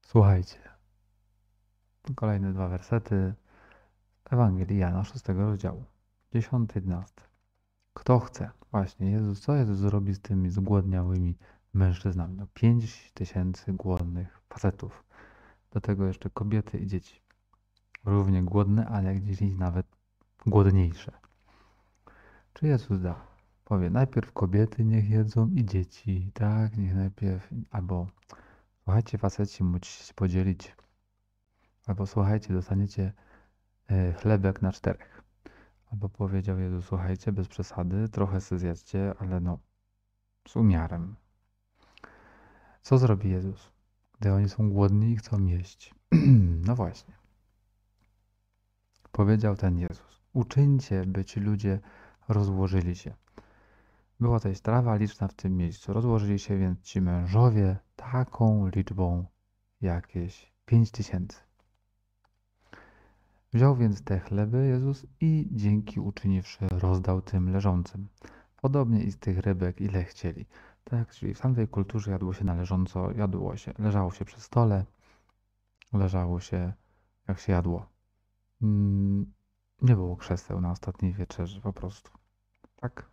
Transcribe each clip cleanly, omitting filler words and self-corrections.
Słuchajcie, kolejne dwa wersety Ewangelii Jana 6 rozdziału, 10-11. Kto chce? Właśnie, co Jezus zrobi z tymi zgłodniałymi mężczyznami? No 5000 głodnych facetów. Do tego jeszcze kobiety i dzieci. Równie głodne, ale jak dziś nawet głodniejsze. Czy Jezus da? Powie, najpierw kobiety niech jedzą i dzieci, tak? Niech najpierw, albo słuchajcie, faceci, musicie się podzielić, albo słuchajcie, dostaniecie chlebek na 4. Albo powiedział Jezus, słuchajcie, bez przesady, trochę sobie zjedzcie, ale no, z umiarem. Co zrobi Jezus, gdy oni są głodni i chcą jeść? No właśnie. Powiedział ten Jezus, uczyńcie, by ci ludzie rozłożyli się. Była też trawa liczna w tym miejscu. Rozłożyli się więc ci mężowie taką liczbą jakieś 5000. Wziął więc te chleby Jezus i dzięki uczyniwszy rozdał tym leżącym. Podobnie i z tych rybek ile chcieli. Tak, czyli w tamtej kulturze jadło się na leżąco, leżało się przy stole, leżało się jak się jadło. Nie było krzeseł na ostatniej wieczerzy po prostu. Tak?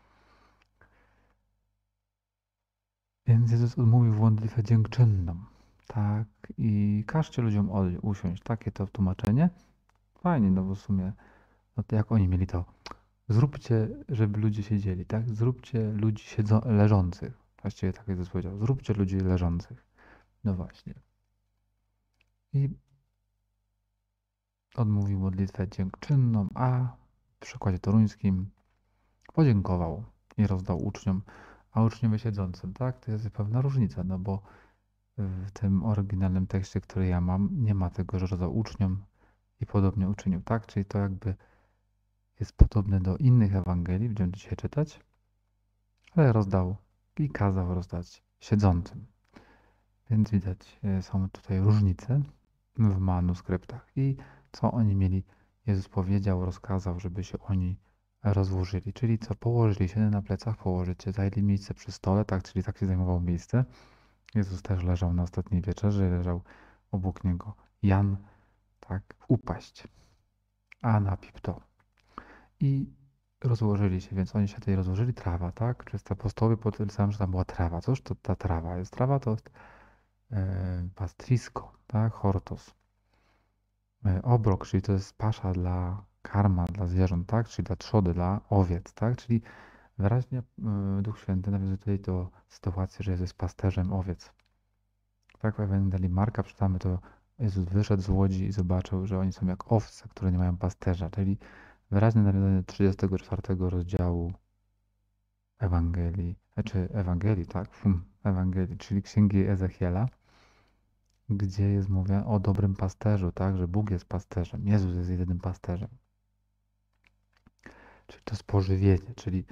Więc Jezus odmówił w modlitwę dziękczynną. Tak, i każcie ludziom usiąść. Takie to tłumaczenie. Fajnie, no bo w sumie, no to jak oni mieli to? Zróbcie, żeby ludzie siedzieli, tak? Zróbcie ludzi leżących. Właściwie tak Jezus powiedział. Zróbcie ludzi leżących. No właśnie. I odmówił modlitwę dziękczynną, a w przykładzie toruńskim podziękował i rozdał uczniom, a uczniowie siedzącym, tak? To jest pewna różnica, no bo w tym oryginalnym tekście, który ja mam, nie ma tego, że rozdał uczniom i podobnie uczynił, tak? Czyli to jakby jest podobne do innych Ewangelii, będziemy dzisiaj czytać, ale rozdał i kazał rozdać siedzącym. Więc widać, są tutaj różnice w manuskryptach. I co oni mieli? Jezus powiedział, rozkazał, żeby się oni rozłożyli. Czyli co? Położyli się na plecach, położycie, zajęli miejsce przy stole, tak? Czyli tak się zajmował miejsce. Jezus też leżał na ostatniej wieczerzy, leżał obok niego Jan, tak, upaść, a napił to. I rozłożyli się, więc oni się tutaj rozłożyli, trawa, tak? Przez apostołowie potwierdzałem, że tam była trawa. Cóż to ta trawa jest? Trawa to jest pastwisko, tak? Hortos. Obrok, czyli to jest pasza dla karma, dla zwierząt, tak? Czyli dla trzody, dla owiec, tak? Czyli wyraźnie Duch Święty nawiązuje tutaj do sytuacji, że Jezus jest pasterzem owiec. Tak, w Ewangelii Marka czytamy to, Jezus wyszedł z łodzi i zobaczył, że oni są jak owce, które nie mają pasterza, czyli wyraźne nawiązanie do 34 rozdziału Ewangelii, tak? Ewangelii, czyli Księgi Ezechiela, gdzie jest mowa o dobrym pasterzu, tak? Że Bóg jest pasterzem, Jezus jest jedynym pasterzem. Czyli to jest pożywienie, czyli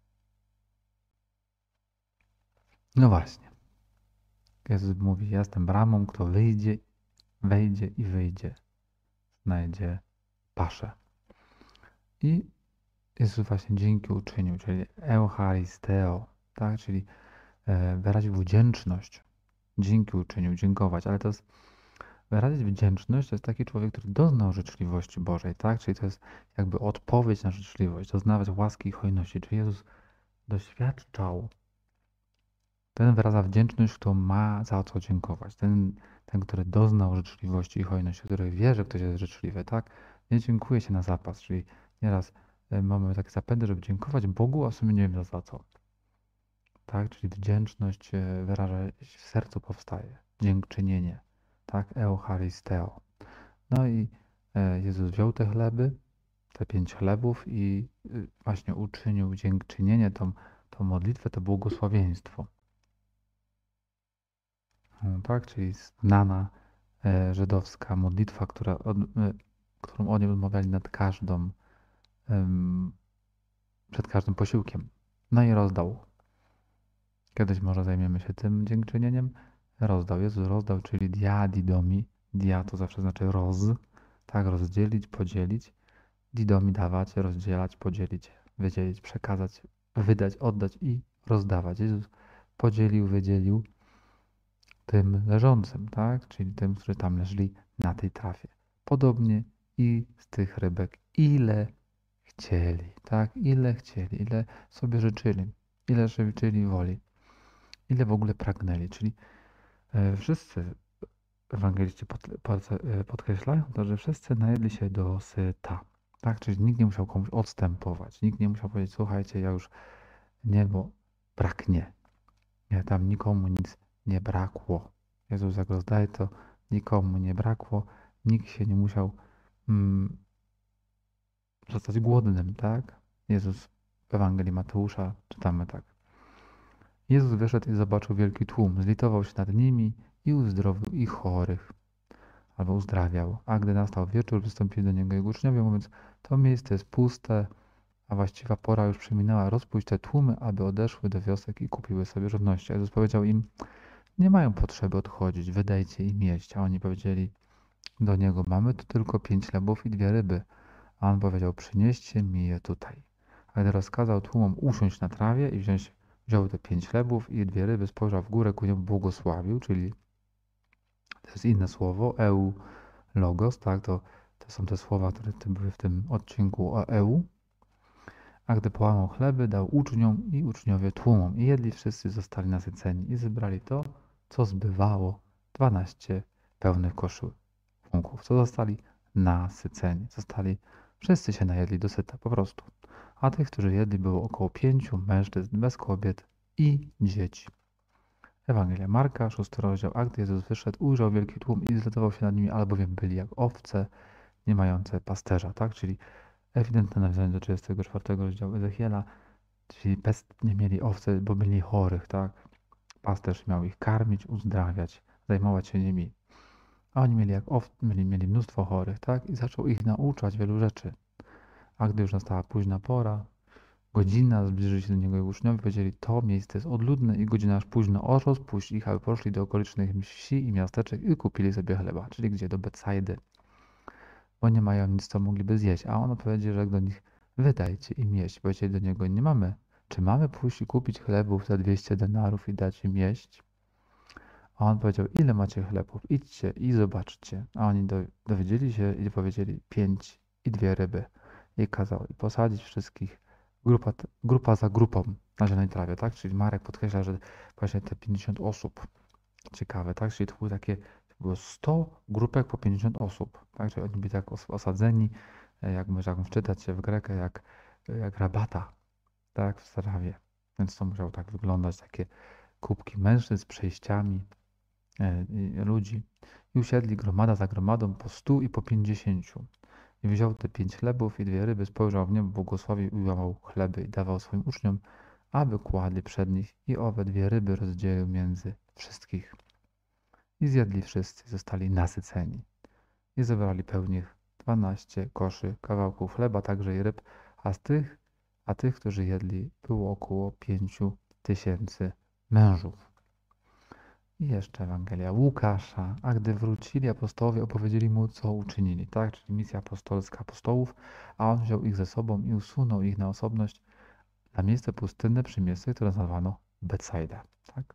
no właśnie. Jezus mówi, ja jestem bramą, kto wejdzie i wyjdzie, znajdzie paszę. I Jezus właśnie dzięki uczynił, czyli Eucharisteo, tak? Czyli wyraził wdzięczność. Dzięki uczynił, dziękować, ale to jest wyrazić wdzięczność, to jest taki człowiek, który doznał życzliwości Bożej, tak? Czyli to jest jakby odpowiedź na życzliwość, doznawać łaski i hojności. Czyli Jezus doświadczał. Ten wyraza wdzięczność, kto ma za co dziękować. Ten, który doznał życzliwości i hojności, który wie, że ktoś jest życzliwy, tak? Nie dziękuje się na zapas, czyli nieraz mamy takie zapędy, żeby dziękować Bogu, a w sumie nie wiem za co. Tak? Czyli wdzięczność wyraża w sercu powstaje. Dziękczynienie. Tak? Eucharisteo. No i Jezus wziął te chleby, te 5 chlebów i właśnie uczynił dziękczynienie, tą modlitwę, to błogosławieństwo. Tak? Czyli znana żydowska modlitwa, którą oni odmawiali przed każdym posiłkiem. No i rozdał. Kiedyś może zajmiemy się tym dziękczynieniem. Rozdał. Jezus rozdał, czyli dia didomi. Dia to zawsze znaczy tak, rozdzielić, podzielić. Didomi dawać, rozdzielać, podzielić, wydzielić, przekazać, wydać, oddać i rozdawać. Jezus podzielił, wydzielił tym leżącym, tak? Czyli tym, którzy tam leżeli na tej trawie. Podobnie i z tych rybek, ile chcieli, tak? Ile chcieli, ile sobie życzyli, ile życzyli woli, ile w ogóle pragnęli. Czyli wszyscy ewangeliści podkreślają to, że wszyscy najedli się dosyta. Tak? Czyli nikt nie musiał komuś odstępować. Nikt nie musiał powiedzieć, słuchajcie, ja już nie, bo braknie. Nie, tam nikomu nic nie brakło. Jezus jak rozdaje, to nikomu nie brakło. Nikt się nie musiał zostać głodnym, tak? Jezus w Ewangelii Mateusza czytamy tak. Jezus wyszedł i zobaczył wielki tłum, zlitował się nad nimi i uzdrowił ich chorych, albo uzdrawiał. A gdy nastał wieczór, przystąpili do niego jego uczniowie, mówiąc, to miejsce jest puste, a właściwa pora już przeminęła, rozpuść te tłumy, aby odeszły do wiosek i kupiły sobie żywności. A Jezus powiedział im, nie mają potrzeby odchodzić, wydajcie im jeść. A oni powiedzieli do niego, mamy tu tylko 5 chlebów i 2 ryby. A on powiedział, przynieście mi je tutaj. A gdy rozkazał tłumom usiąść na trawie i wziął te 5 chlebów i 2 ryby, spojrzał w górę, ku niemu błogosławił, czyli to jest inne słowo, logos, tak, to są te słowa, które były w tym odcinku o A gdy połamał chleby, dał uczniom i uczniowie tłumom. I jedli wszyscy, zostali nasyceni i zebrali to, co zbywało 12 pełnych koszyczków. Co zostali nasyceni. Wszyscy się najedli dosyta, po prostu. A tych, którzy jedli, było około 5 mężczyzn bez kobiet i dzieci. Ewangelia Marka, 6 rozdział. A gdy Jezus wyszedł, ujrzał wielki tłum i zlitował się nad nimi, albowiem byli jak owce nie mające pasterza, tak? Czyli ewidentne nawiązanie do 34 rozdziału Ezechiela, czyli nie mieli owce, bo byli chorych, tak? Pasterz miał ich karmić, uzdrawiać, zajmować się nimi. A oni mieli mieli mnóstwo chorych, tak? I zaczął ich nauczać wielu rzeczy. A gdy już nastała późna pora, godzina, zbliżyli się do niego jego uczniowie, powiedzieli, to miejsce jest odludne i godzina aż późno, rozpuść ich, aby poszli do okolicznych wsi i miasteczek i kupili sobie chleba. Czyli gdzie? Do Betsajdy. Bo nie mają nic, co mogliby zjeść. A on odpowiedział, że do nich, wydajcie im jeść. Powiedzieli do niego, nie mamy. Czy mamy pójść i kupić chlebów za 200 denarów i dać im jeść? A on powiedział, ile macie chlebów? Idźcie i zobaczcie. A oni dowiedzieli się i powiedzieli, 5 i 2 ryby. I kazał posadzić wszystkich, grupa za grupą na zielonej trawie, tak? Czyli Marek podkreśla, że właśnie te 50 osób. Ciekawe, tak? Czyli to było 100 grupek po 50 osób, tak? Czyli oni byli tak osadzeni, jak można wczytać się w Grekę, jak rabata, tak? W trawie. Więc to musiało tak wyglądać, takie kubki mężczyzn z przejściami ludzi. I usiedli gromada za gromadą po 100 i po 50. I wziął te 5 chlebów i 2 ryby, spojrzał w niebo, błogosławił i łamał chleby i dawał swoim uczniom, aby kładli przed nich i owe 2 ryby rozdzielił między wszystkich. I zjedli wszyscy, zostali nasyceni. I zebrali pełnych 12 koszy kawałków chleba, także i ryb, a tych, którzy jedli, było około 5000 mężów. I jeszcze Ewangelia Łukasza. A gdy wrócili apostołowie, opowiedzieli mu, co uczynili, tak? Czyli misja apostolska apostołów, a on wziął ich ze sobą i usunął ich na osobność na miejsce pustynne przy miejscu, które nazwano Betsaida, tak?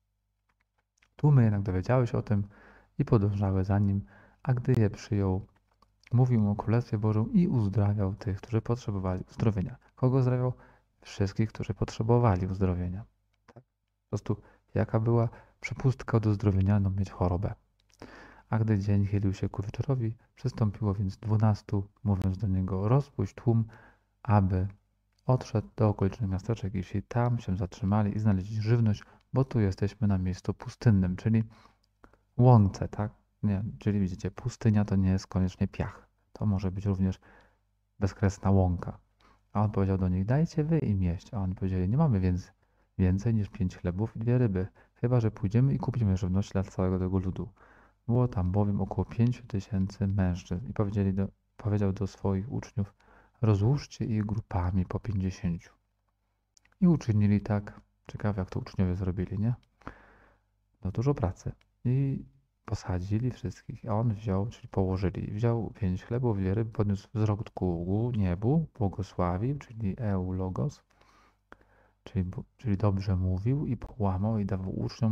Tłumy jednak dowiedziały się o tym i podążały za nim, a gdy je przyjął, mówił mu o Królestwie Bożym i uzdrawiał tych, którzy potrzebowali uzdrowienia. Kogo uzdrawiał? Wszystkich, którzy potrzebowali uzdrowienia. Tak? Po prostu jaka była przepustka do uzdrowienia, no mieć chorobę. A gdy dzień chylił się ku wieczorowi, przystąpiło więc 12, mówiąc do niego, rozpuść tłum, aby odszedł do okolicznych miasteczek i wsi, tam się zatrzymali i znaleźli żywność, bo tu jesteśmy na miejscu pustynnym, czyli łące, tak? Nie, czyli widzicie, pustynia to nie jest koniecznie piach. To może być również bezkresna łąka. A on powiedział do nich, dajcie wy im jeść. A oni powiedzieli, nie mamy więcej niż 5 chlebów i 2 ryby, chyba że pójdziemy i kupimy żywność dla całego tego ludu. Było tam bowiem około 5000 mężczyzn i powiedział do swoich uczniów, rozłóżcie ich grupami po 50. I uczynili tak. Ciekawe, jak to uczniowie zrobili, nie? No dużo pracy. I posadzili wszystkich, a on wziął, czyli położyli, wziął 5 chlebów, 2 ryby, podniósł wzrok ku niebu, błogosławił, czyli logos, czyli dobrze mówił i połamał i dawał uczniom,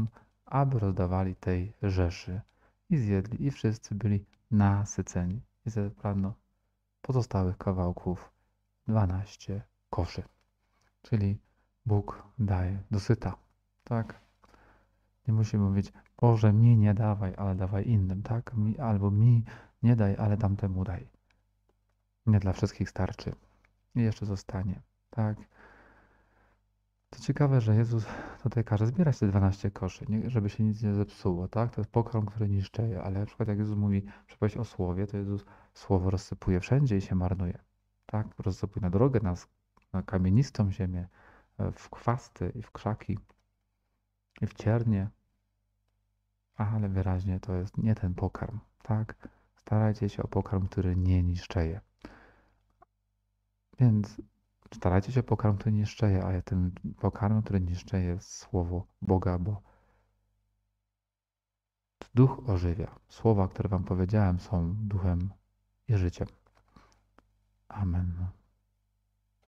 aby rozdawali tej rzeszy. I zjedli, i wszyscy byli nasyceni. I zebrano pozostałych kawałków 12 koszy. Czyli Bóg daje dosyta. Tak? Nie musimy mówić, Boże, mi nie dawaj, ale dawaj innym, tak? Albo mi nie daj, ale tamtemu daj. Nie dla wszystkich starczy. I jeszcze zostanie, tak? To ciekawe, że Jezus tutaj każe zbierać te 12 koszy, nie, żeby się nic nie zepsuło, tak? To jest pokarm, który niszczeje, ale na przykład jak Jezus mówi przypowieść o słowie, to Jezus słowo rozsypuje wszędzie i się marnuje, tak? Rozsypuje na drogę, na kamienistą ziemię, w chwasty i w krzaki i w ciernie, ale wyraźnie to jest nie ten pokarm, tak? Starajcie się o pokarm, który nie niszczeje. Więc starajcie się o pokarm, który niszczeje, a tym pokarmem, który niszczeje jest słowo Boga, bo duch ożywia. Słowa, które wam powiedziałem, są duchem i życiem. Amen.